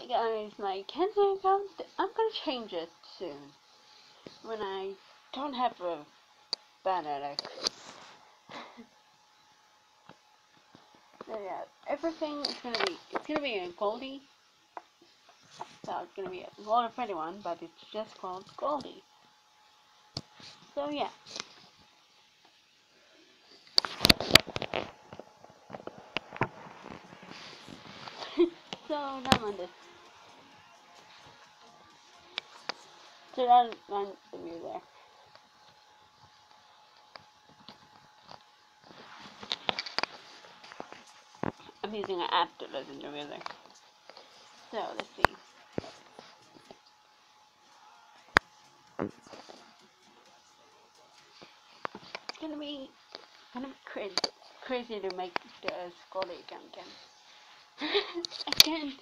Hey guys, my Kenzie account, I'm gonna change it soon. When I don't have a bad headache. So yeah, everything is gonna be a Goldie. So it's gonna be a Gold of 21, but it's just called Goldie. So yeah. So now on this. So that's on the view there. I'm using an app to listen to music. So let's see. It's gonna be crazy to make the Goldie account again. I can't.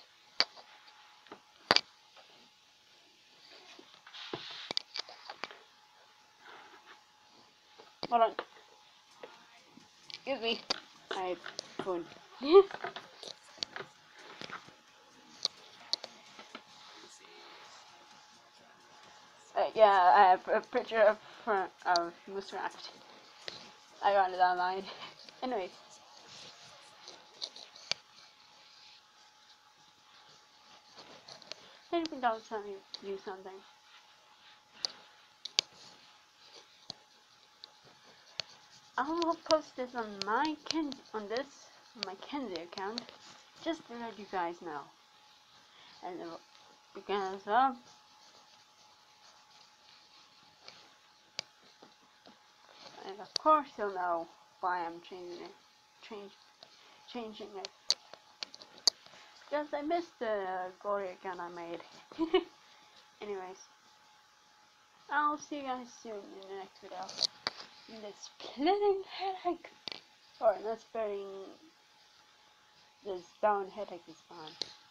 Hold on. Excuse me. I phone. Yeah, I have a picture of Mr. Act. I got it online. Anyways. Maybe I'll tell you to do something. I will post this on my Kenzie account, just to let you guys know. And because and of course you'll know why I'm changing it. Because I missed the Goldie account I made. Anyways, I'll see you guys soon in the next video. In the splitting headache, or not splitting, the down headache is fine.